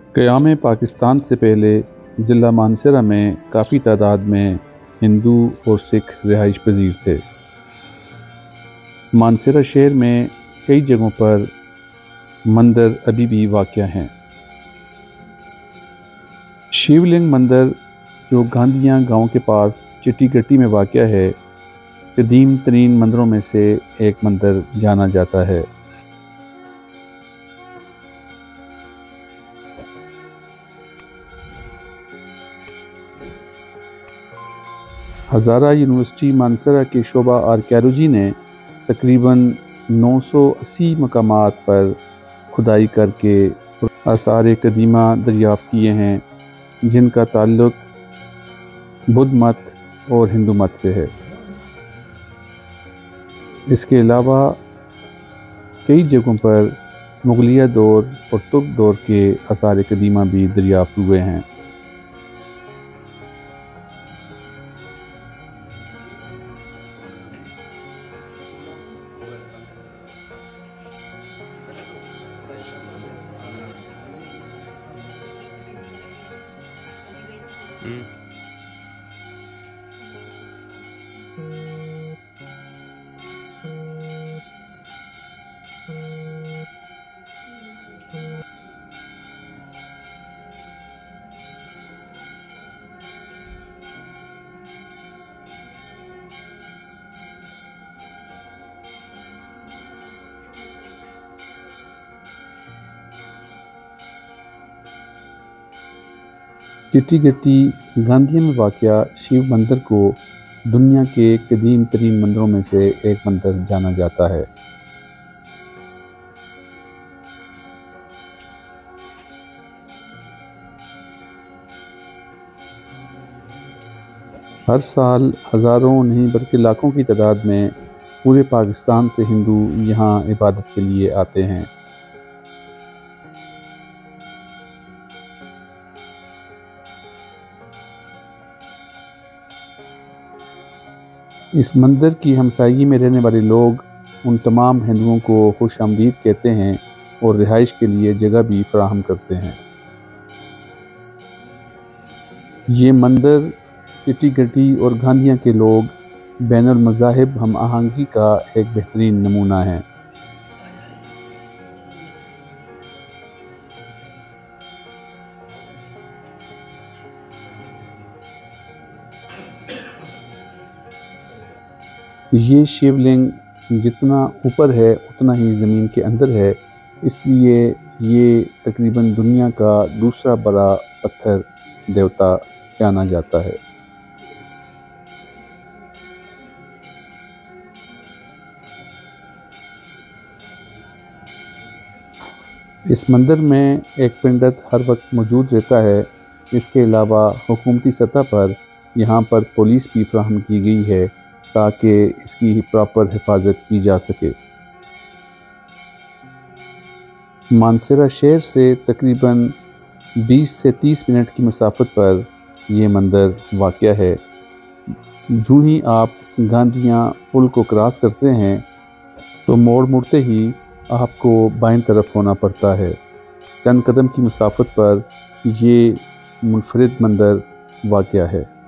قیام پاکستان سے پہلے ضلع مانسہرہ میں کافی تعداد میں ہندو اور سکھ رہائش پذیر تھے۔ مانسہرہ شہر میں کئی جگہوں پر مندر ابھی بھی واقع ہیں۔ شیو لنگ مندر جو گاندھیاں گاؤں کے پاس چٹی گٹی میں واقع ہے، قدیم ترین مندروں میں سے ایک مندر جانا جاتا ہے۔ ہزارہ یونیورسٹی مانسہرہ کے شعبہ آرکیالوجی نے تقریباً 980 مقامات پر کھدائی کر کے آثار قدیمہ دریافت کیے ہیں، جن کا تعلق بدھ مت اور ہندو مت سے ہے۔ اس کے علاوہ کئی جگہوں پر مغلیہ دور اور ترک دور کے آثار قدیمہ بھی دریافت ہوئے ہیں۔ چٹی گٹی گاندھیہ میں واقع شیو مندر کو دنیا کے قدیم ترین مندروں میں سے ایک مندر جانا جاتا ہے۔ ہر سال ہزاروں نہیں بلکہ لاکھوں کی تعداد میں پورے پاکستان سے ہندو یہاں عبادت کے لیے آتے ہیں۔ اس مندر کی ہمسائیگی میں رہنے والے لوگ ان تمام ہندوؤں کو خوش آمدید کہتے ہیں اور رہائش کے لیے جگہ بھی فراہم کرتے ہیں۔ یہ مندر چٹی گٹی اور گاندھیاں کے لوگ بین المذاہب ہم آہنگی کا ایک بہترین نمونہ ہیں۔ یہ شیو لنگ جتنا اوپر ہے اتنا ہی زمین کے اندر ہے، اس لیے یہ تقریباً دنیا کا دوسرا بڑا پتھر دیوتا جانا جاتا ہے۔ اس مندر میں ایک پنڈت ہر وقت موجود رہتا ہے۔ اس کے علاوہ حکومتی سطح پر یہاں پر پولیس بھی فراہم کی گئی ہے تاکہ اس کی پراپر حفاظت کی جا سکے۔ مانسہرہ شہر سے تقریباً 20 سے 30 منٹ کی مسافت پر یہ مندر واقع ہے۔ جو ہی آپ گاندھیاں پل کو کراس کرتے ہیں تو مڑتے ہی آپ کو بائیں طرف ہونا پڑتا ہے۔ چند قدم کی مسافت پر یہ منفرد مندر واقع ہے۔